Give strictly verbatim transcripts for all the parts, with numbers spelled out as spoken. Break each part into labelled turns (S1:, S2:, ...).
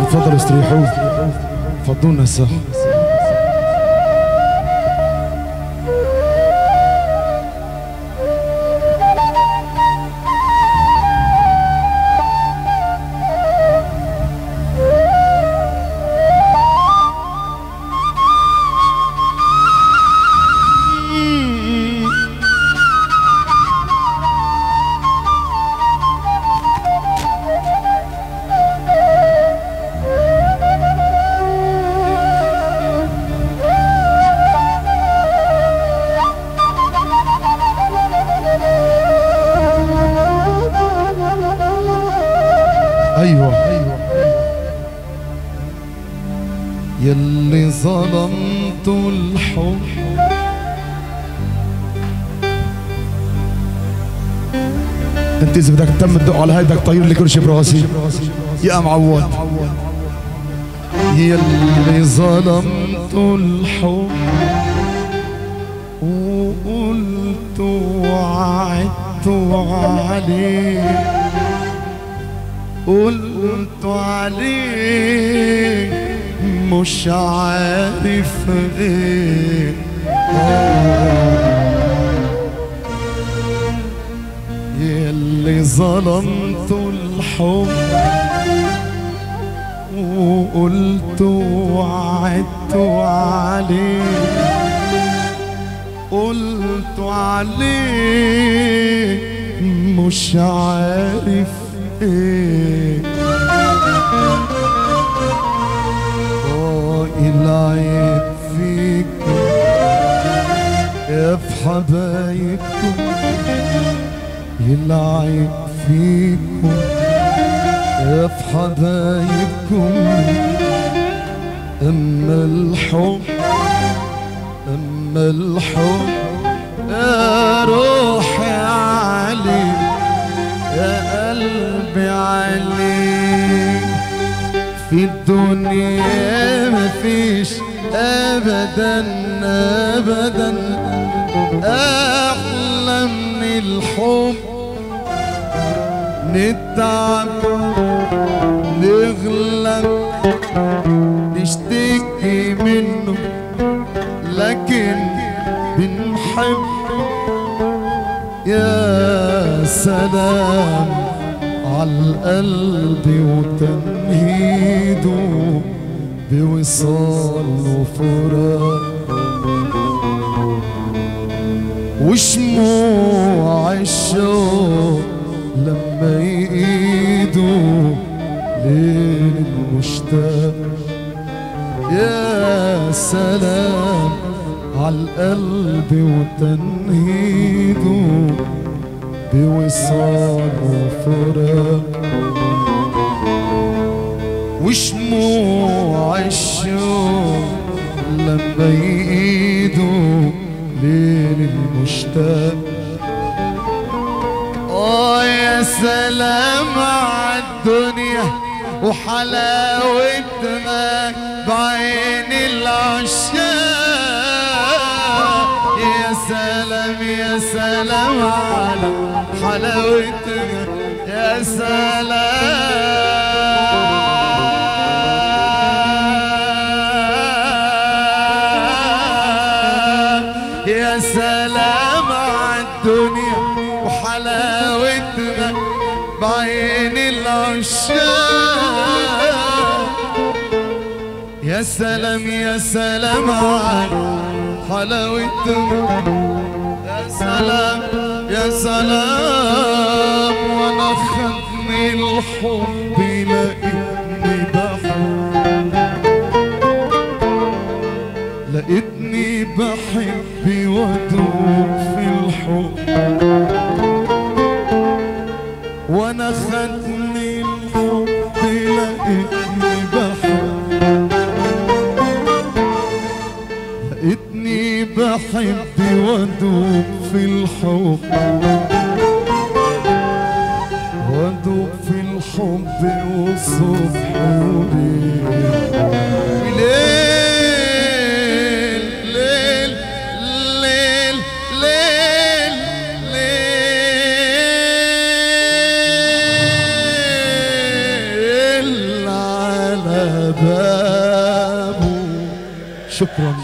S1: تفضلوا استريحوا، فضونا الساحة. ايوه يلي ظلمت الحب انت اذا بدك تتم تدق على هاي بدك تطير لي كرشي براسي يا معود. يلي ظلمت الحب وقلت وعدت عليه، قلت عليه مش عارف غير يلي ظلمت الحب وقلت وعدت عليه، قلت عليه مش عارف ايه. اه العيب فيكم يا في حبايبكم، العيب فيكم يا في حبايبكم. اما الحب اما الحب يا روحي علي يا قلبي علي، في الدنيا مفيش ابدا ابدا احلى من الحب. نتعب نغلب نشتكي منه لكن بنحب. يا سلام عالقلب وتنهيده بوصال وفراق، وشموع الشوق لما يقيدوا ليل المشتاق. يا سلام عالقلب وتنهيده بوصال وفراق، وشموع الشوق لما يقيدوا ليل المشتاق. اه يا سلام عالدنيا وحلاوتها بعين العشاق. يا سلام يا سلام على حلاوتها يا سلام. يا سلام عالدنيا وحلاوتها بعين العشاق. يا سلام يا سلام على حلاوتها يا سلام يا سلام. وانا خدني الحب لقيتني بحب، لقيتني بحب وادوب في الحب. وانا خدني الحب لقيتني بحب، لقيتني بحب وادوب في الحب. وادوب في الحب وصبح وليل، ليل ليل ليل ليل ليل على شكرا.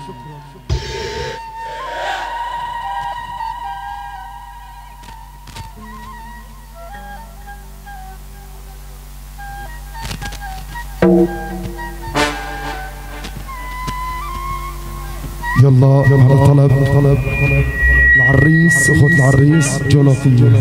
S1: يلا يلا طلب طلب العريس اخوة العريس جولوفية.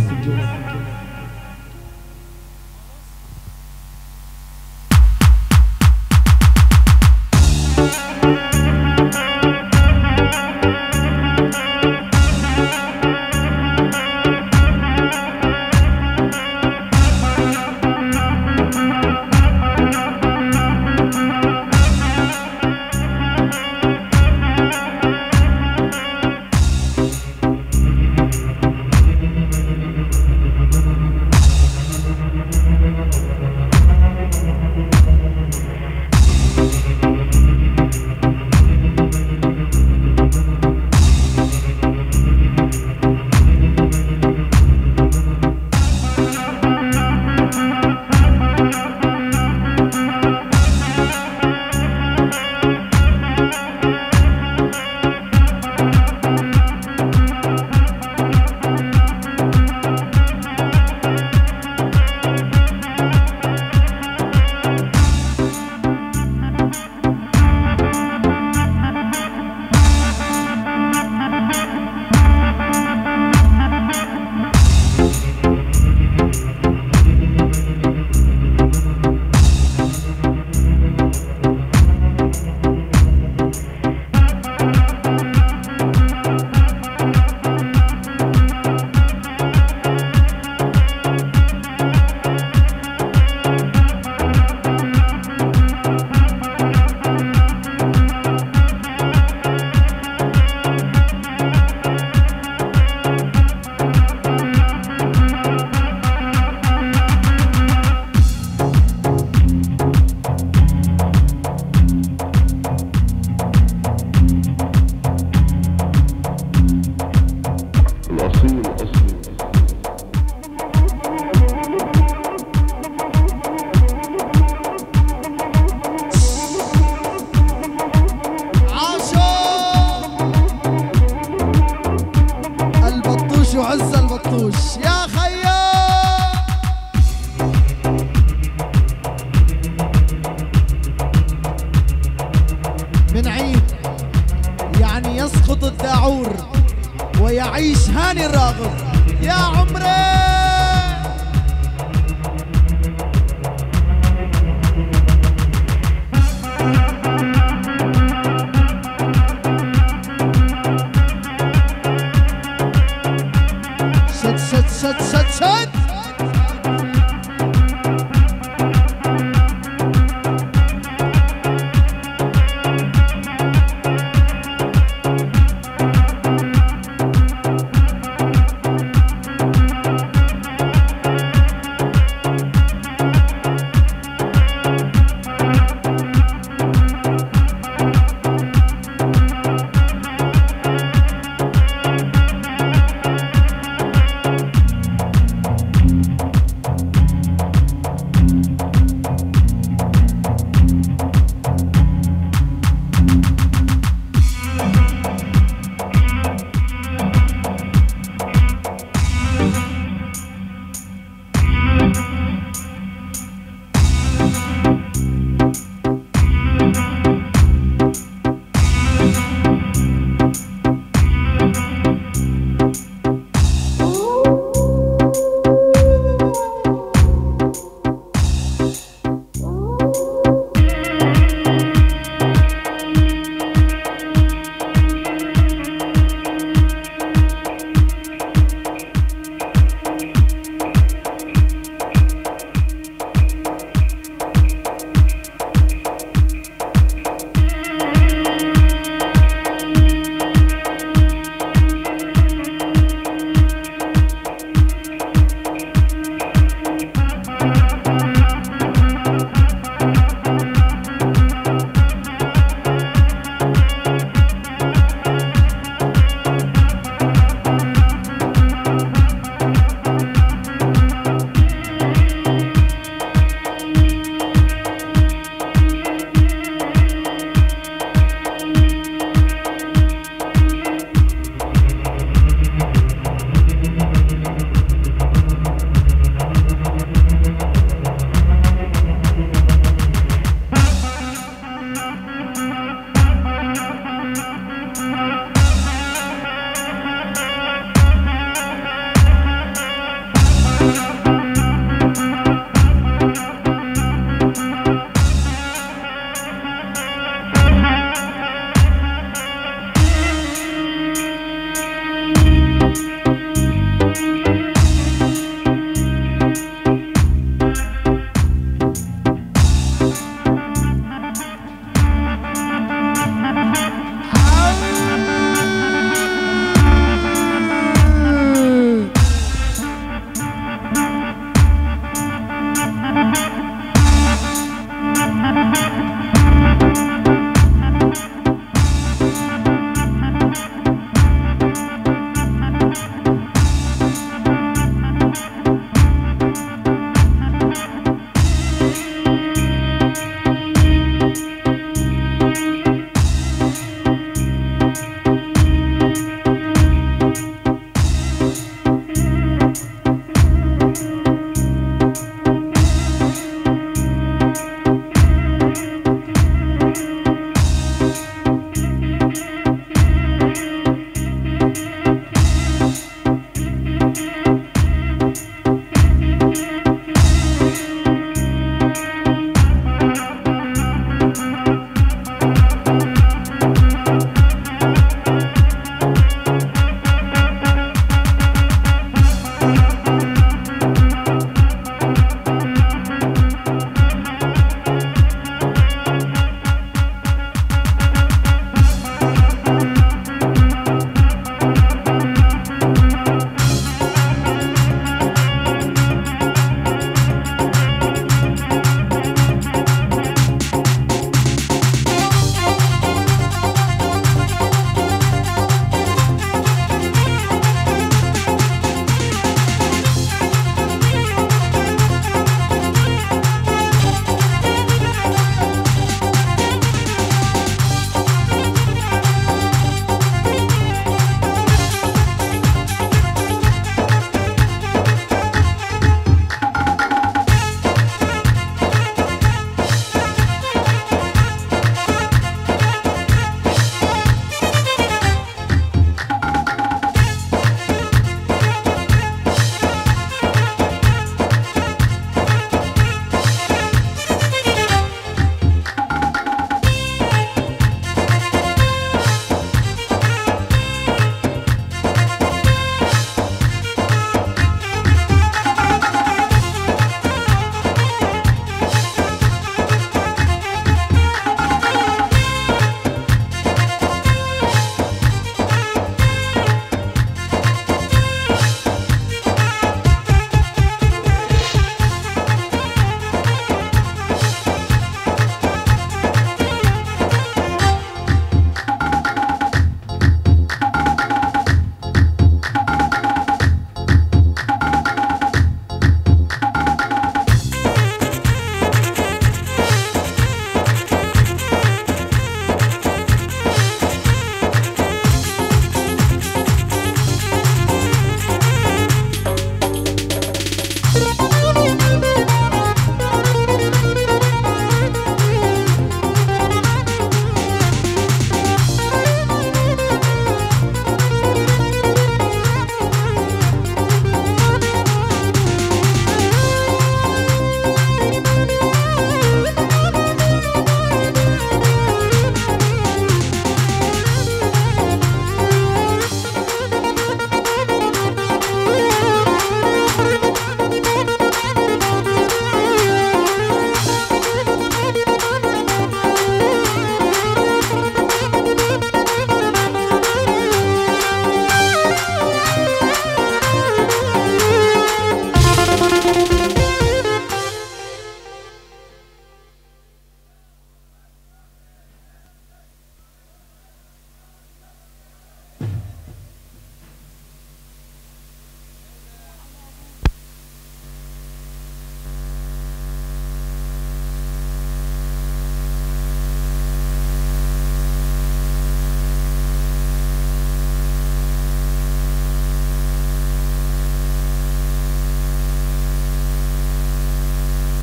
S2: وعز البطوش يا خيا من عيد يعني يسقط الداعور ويعيش هاني الراغب يا عمري. Shut, shut, shut, shut, shut.